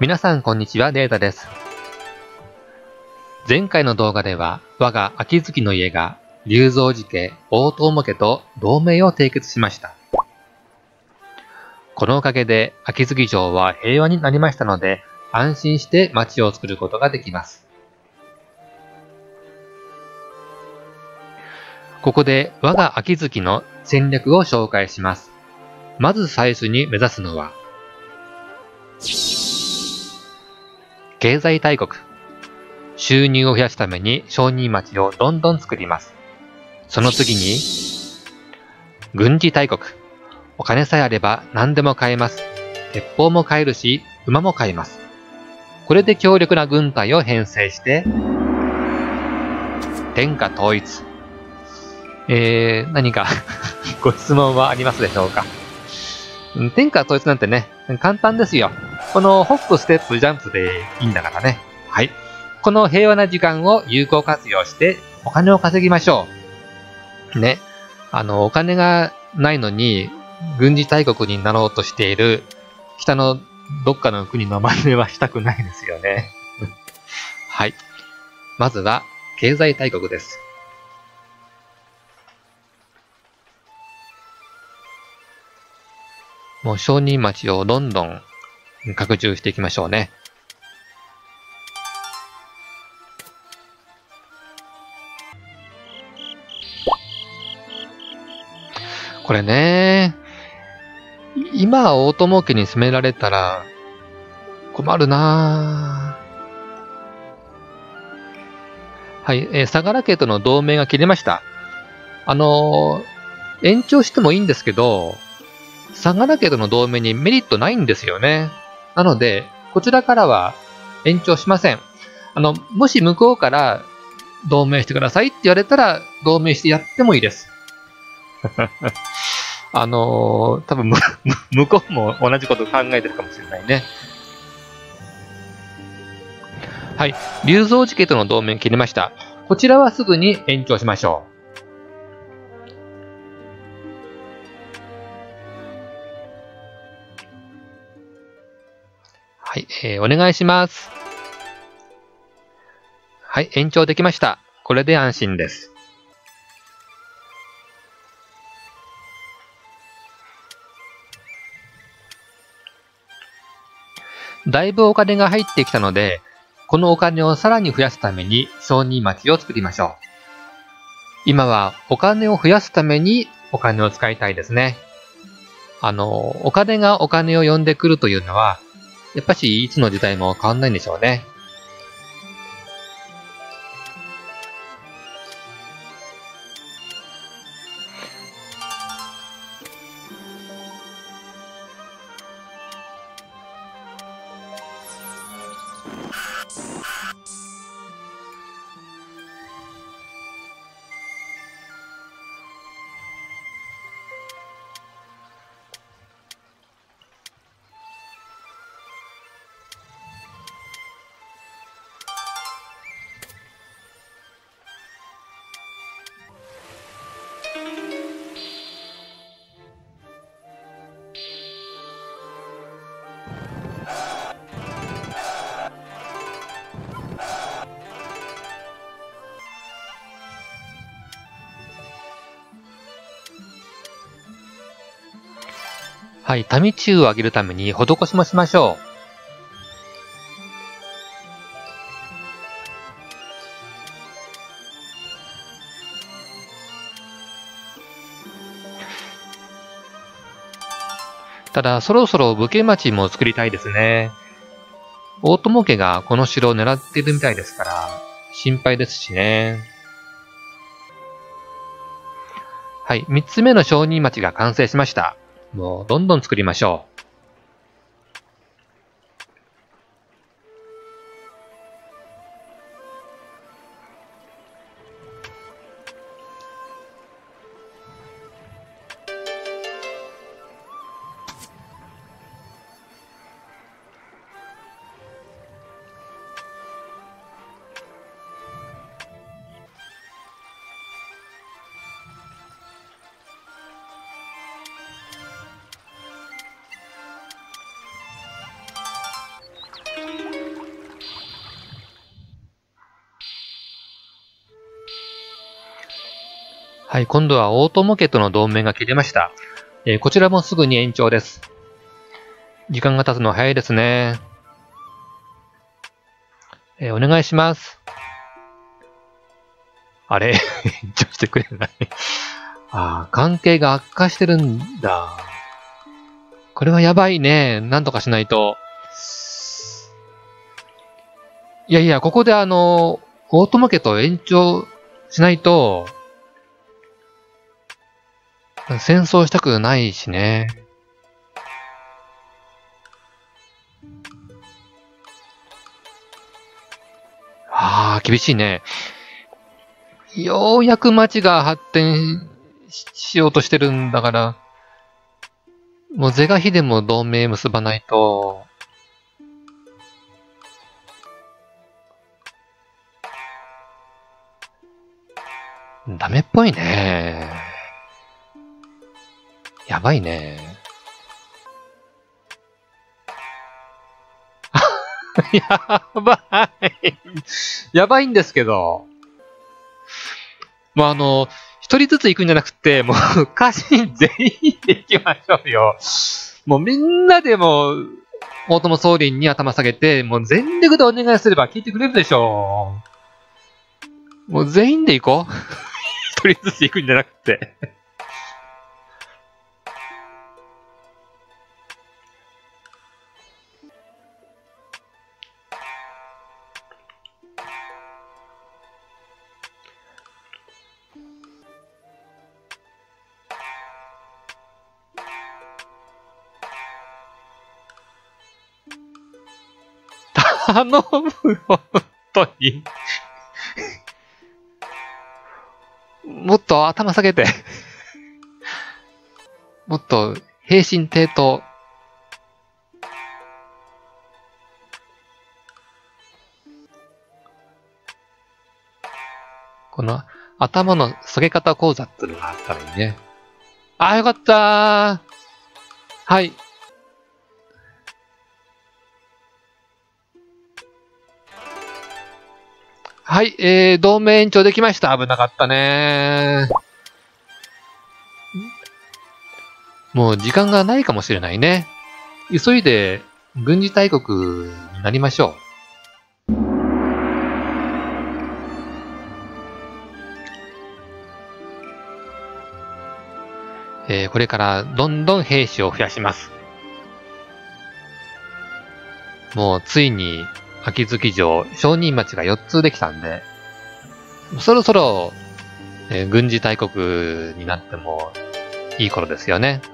皆さんこんにちは、データです。前回の動画では、我が秋月の家が龍造寺家、大友家と同盟を締結しました。このおかげで秋月城は平和になりましたので、安心して町を作ることができます。ここで我が秋月の戦略を紹介します。まず最初に目指すのは、経済大国。収入を増やすために商人町をどんどん作ります。その次に、軍事大国。お金さえあれば何でも買えます。鉄砲も買えるし、馬も買えます。これで強力な軍隊を編成して、天下統一。何かご質問はありますでしょうか？天下統一なんてね、簡単ですよ。このホップ、ステップ、ジャンプでいいんだからね。はい。この平和な時間を有効活用してお金を稼ぎましょう。ね。お金がないのに軍事大国になろうとしている北のどっかの国の真似はしたくないですよね。はい。まずは経済大国です。もう商人町をどんどん拡充していきましょうね。これね、今大友家に攻められたら困るなぁ。はい、相良家との同盟が切れました。延長してもいいんですけど、相良家との同盟にメリットないんですよね。なので、こちらからは延長しません。もし向こうから同盟してくださいって言われたら、同盟してやってもいいです。多分向こうも同じことを考えてるかもしれないね。はい。龍造寺家との同盟切りました。こちらはすぐに延長しましょう。はい、お願いします。はい、延長できました。これで安心です。だいぶお金が入ってきたので、このお金をさらに増やすために商人町を作りましょう。今はお金を増やすためにお金を使いたいですね。お金がお金を呼んでくるというのは、やっぱしいつの時代も変わんないんでしょうね。はい、民中を上げるために施しもしましょう。ただ、そろそろ武家町も作りたいですね。大友家がこの城を狙っているみたいですから、心配ですしね。はい、3つ目の商人町が完成しました。もう、どんどん作りましょう。 はい、今度はオートモ家との同盟が切れました。こちらもすぐに延長です。時間が経つのは早いですね。お願いします。あれ延長してくれない関係が悪化してるんだ。これはやばいね。なんとかしないと。いやいや、ここでオートモ家と延長しないと、戦争したくないしね。厳しいね。ようやく街が発展しようとしてるんだから、もう是が非でも同盟結ばないと、ダメっぽいね。やばいね。やばい。やばいんですけど。もう一人ずつ行くんじゃなくて、もう家臣全員で行きましょうよ。もうみんなでも大友総理に頭下げて、もう全力でお願いすれば聞いてくれるでしょう。もう全員で行こう。一人ずつ行くんじゃなくて。頼む、本当に。もっと頭下げて。もっと、平身低頭。この、頭の下げ方講座っていうのがあったらいいね。よかったー。はい。はい、同盟延長できました。危なかったね。もう時間がないかもしれないね。急いで軍事大国になりましょう。これからどんどん兵士を増やします。もうついに秋月城、商人町が4つできたんで、そろそろ、軍事大国になってもいい頃ですよね。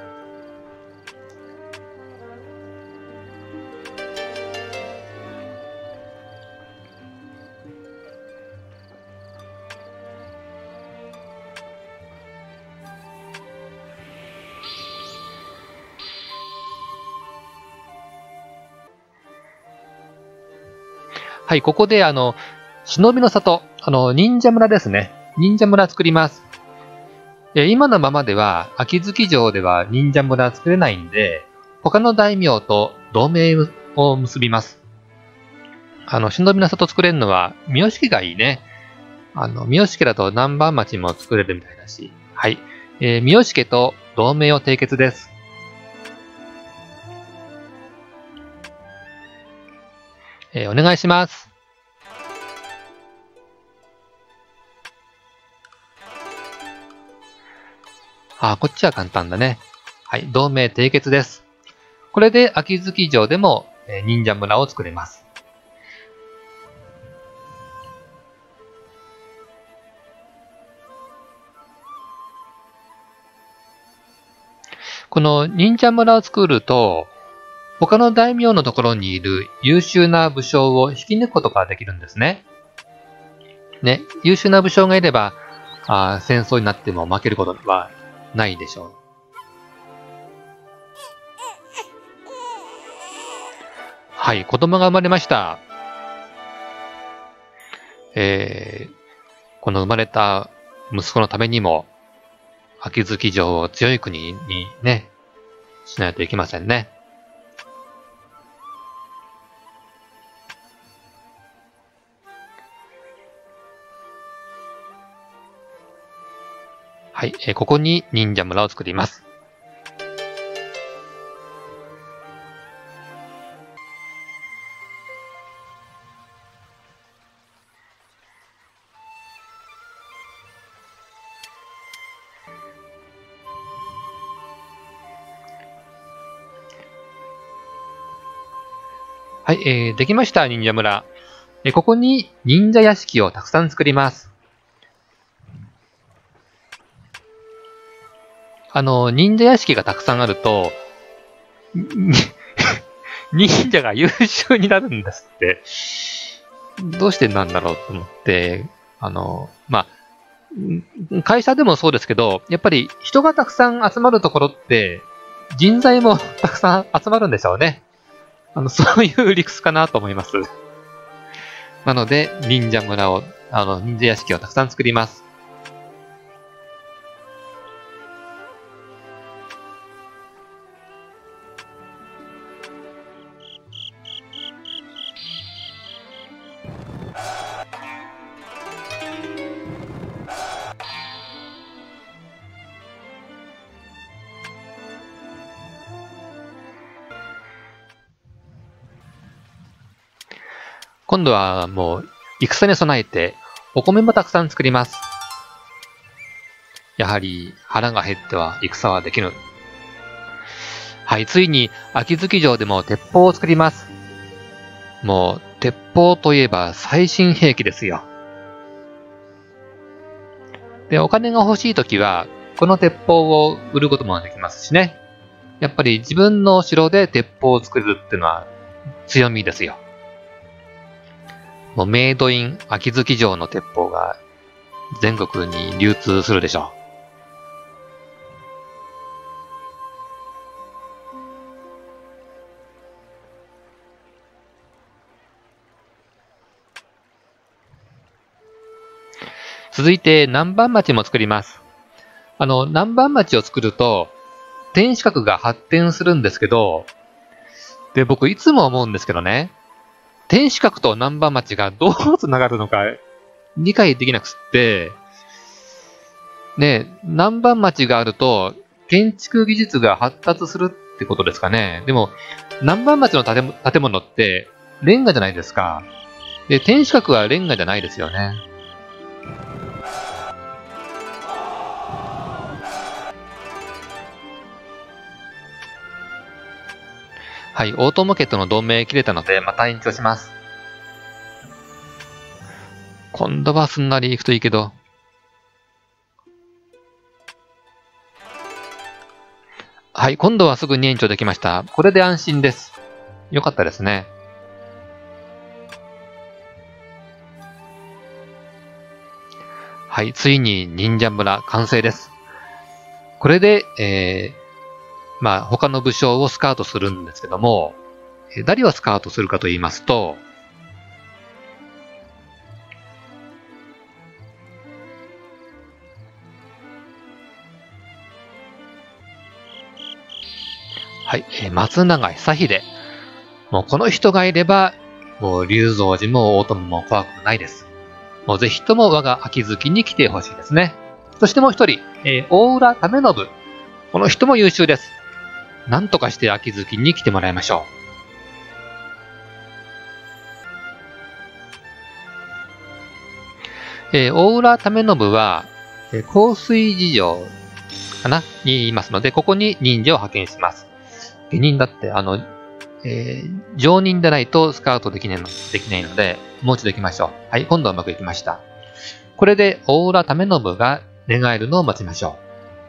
はい、ここで忍びの里、忍者村ですね。忍者村作ります。今のままでは、秋月城では忍者村作れないんで、他の大名と同盟を結びます。忍びの里作れるのは、三好家がいいね。三好家だと南蛮町も作れるみたいだし。はい。三好家と同盟を締結です。お願いします。こっちは簡単だね。はい、同盟締結です。これで秋月城でも、忍者村を作れます。この忍者村を作ると、他の大名のところにいる優秀な武将を引き抜くことができるんですね。ね、優秀な武将がいれば、戦争になっても負けることはないでしょう。はい、子供が生まれました。この生まれた息子のためにも、秋月城を強い国にね、しないといけませんね。 はい、ここに忍者村を作ります。はい、できました、忍者村。ここに忍者屋敷をたくさん作ります。忍者屋敷がたくさんあると、忍者が優秀になるんですって。どうしてなんだろうと思って、まあ、会社でもそうですけど、やっぱり人がたくさん集まるところって、人材もたくさん集まるんでしょうね。そういう理屈かなと思います。なので、忍者村を、忍者屋敷をたくさん作ります。今度はもう、戦に備えて、お米もたくさん作ります。やはり、腹が減っては戦はできぬ。はい、ついに、秋月城でも鉄砲を作ります。もう、鉄砲といえば最新兵器ですよ。で、お金が欲しいときは、この鉄砲を売ることもできますしね。やっぱり自分の城で鉄砲を作るっていうのは強みですよ。もうメイドイン秋月城の鉄砲が全国に流通するでしょう。続いて南蛮町も作ります。南蛮町を作ると天守閣が発展するんですけど、で、僕いつも思うんですけどね、天守閣と南蛮町がどうつながるのか理解できなくて、ね、南蛮町があると建築技術が発達するってことですかね。でも、南蛮町の建物ってレンガじゃないですか。で、天守閣はレンガじゃないですよね。はい、オートモケットの同盟切れたので、また延長します。今度はすんなりいくといいけど。はい、今度はすぐに延長できました。これで安心です。よかったですね。はい、ついに忍者村完成です。これで、まあ、他の武将をスカウトするんですけども、誰をスカウトするかと言いますと、はい、松永久秀。もうこの人がいれば、もう龍造寺も大友も怖くないです。もうぜひとも我が秋月に来てほしいですね。そしてもう一人、大浦為信。この人も優秀です。なんとかして秋月に来てもらいましょう。大浦為信は、香水事情かなにいますので、ここに忍者を派遣します。下忍だって、常任でないとスカウトできないので、もう一度行きましょう。はい、今度はうまくいきました。これで大浦為信が寝返るのを待ちましょ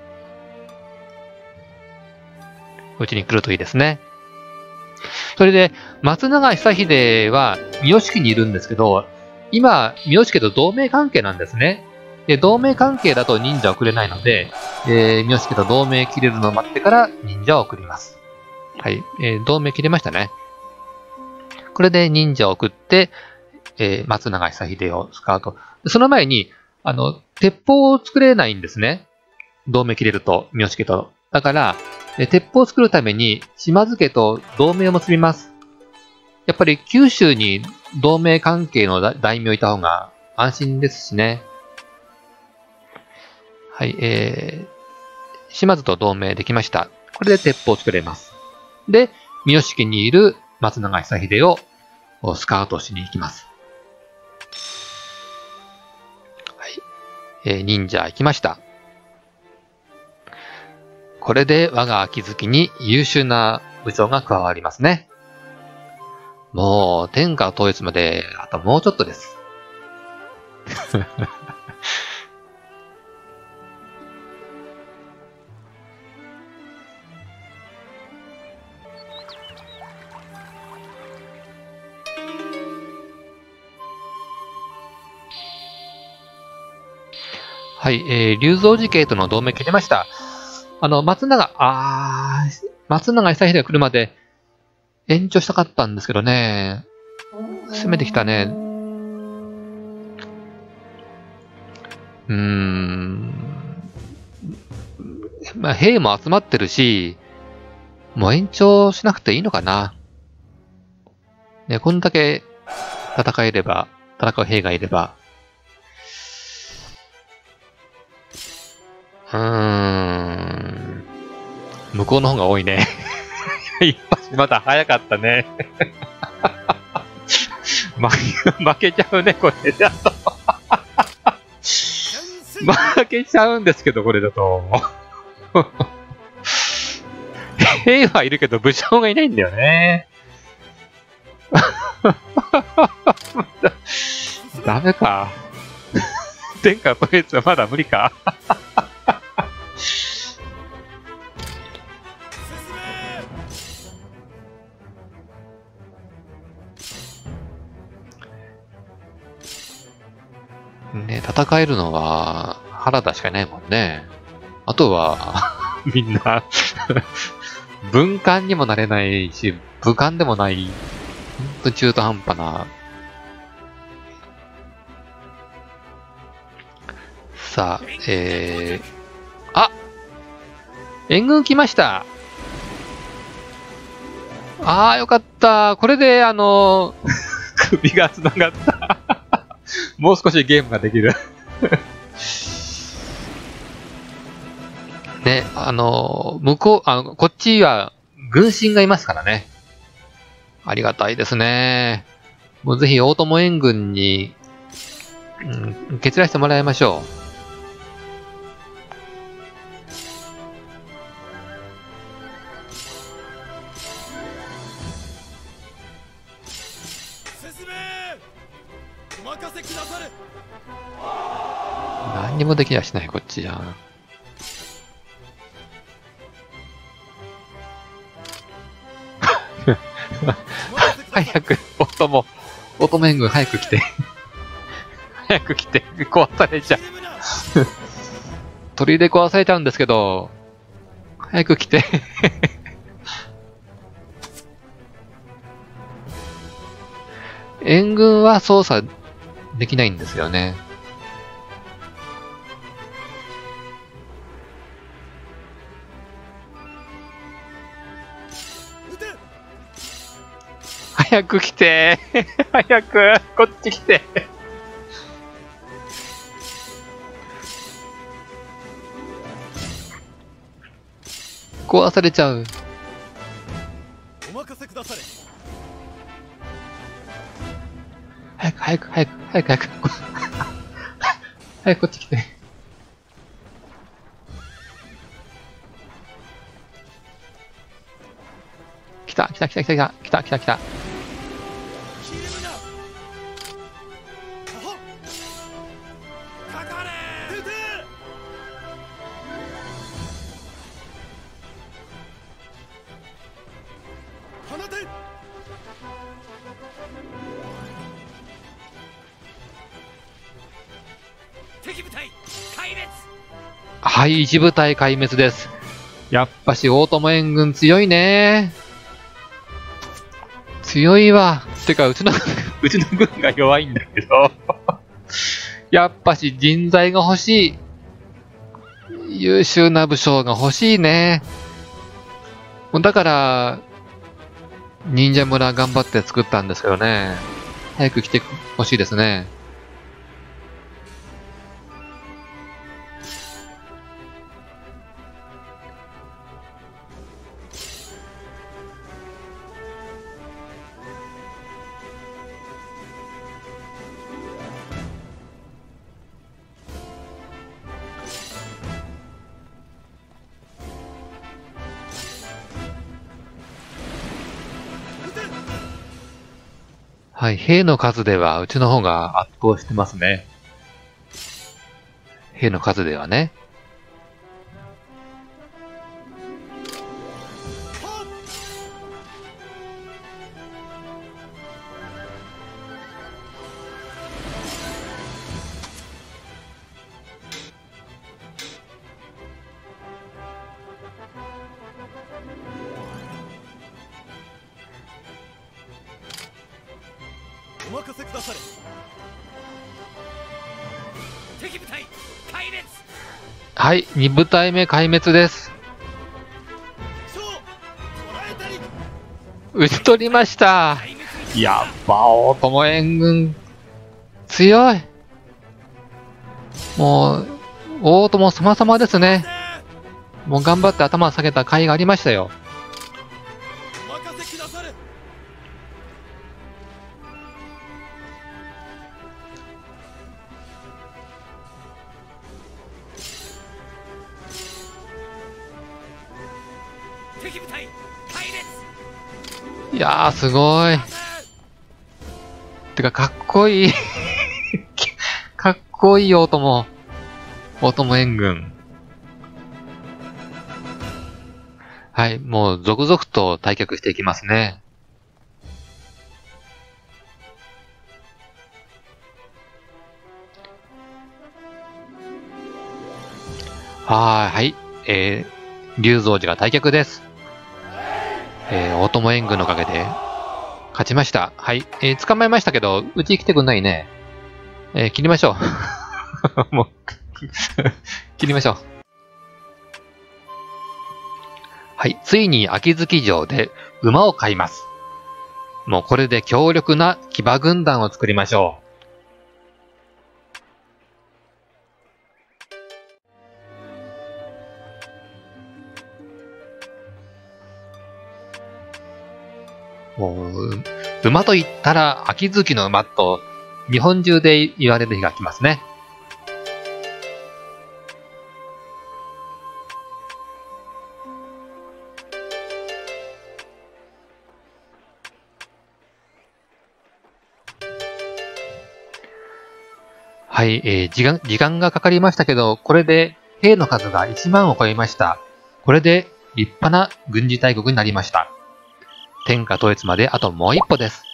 う。うちに来るといいですね。それで、松永久秀は三好家にいるんですけど、今、三好家と同盟関係なんですね。で、同盟関係だと忍者を送れないので、三好家と同盟切れるのを待ってから忍者を送ります。はい、同盟切れましたね。これで忍者を送って、松永久秀をスカウト。その前に、鉄砲を作れないんですね。同盟切れると、三好家と。だから、鉄砲を作るために島津家と同盟を結びます。やっぱり九州に同盟関係の大名いた方が安心ですしね。 はい、島津と同盟できました。これで鉄砲を作れます。で、三好家にいる松永久秀をスカウトしに行きます。はい、忍者行きました。これで我が秋月に優秀な部長が加わりますね。もう天下統一まであともうちょっとです。はい、龍造寺家との同盟切れました。松永久秀が来るまで延長したかったんですけどね。攻めてきたね。まあ、兵も集まってるし、もう延長しなくていいのかな。ね、こんだけ戦う兵がいれば。向こうの方が多いね。一発まだ早かったね。負けちゃうね、これだと。負けちゃうんですけど、これだと。兵はいるけど、武将がいないんだよね。ダメか。天下統一はまだ無理か。ね、戦えるのは原田しかいないもんね。あとは、みんな、文官にもなれないし、武官でもない、ほんと中途半端な。さあ、援軍来ました。よかった。これで、首が繋がった。もう少しゲームができる。ね、向こう、こっちは軍神がいますからね。ありがたいですね。もうぜひ大友援軍に、決断してもらいましょう。何にもできやしない、こっちじゃ。早く、オトメン軍早く来て。早く来て、壊されちゃう。鳥で壊されちゃうんですけど、早く来て。援軍は操作できないんですよね。早く来て早くこっち来て壊されちゃう。 お任せくだされ。 早く早くこっち来て。来た。はい、一部隊壊滅です。やっぱし大友援軍強いね。強いわ。てか、うちの軍が弱いんだけど。やっぱし人材が欲しい。優秀な武将が欲しいね。だから、忍者村頑張って作ったんですけどね。早く来て欲しいですね。 はい、兵の数ではうちの方が圧倒してますね。兵の数ではね。 お任せくだされ。敵部隊壊滅。 はい、2部隊目壊滅です。討ち取りました。やっぱ大友援軍強い。もう大友様々ですね。もう頑張って頭下げた甲斐がありましたよ。 お任せくだされ。敵部隊壊滅。 いやーすごい。てかかっこいいかっこいい大友援軍。はい、もう続々と退却していきますね。はい、龍蔵寺が退却です。大友援軍のおかげで勝ちました。はい、捕まえましたけど、うち来てくんないね。切りましょう。もう切りましょう。はい、ついに秋月城で馬を買います。もうこれで強力な騎馬軍団を作りましょう。もう、馬と言ったら秋月の馬と日本中で言われる日が来ますね。はい、時間がかかりましたけど、これで兵の数が1万を超えました。これで立派な軍事大国になりました。天下統一まであともう一歩です。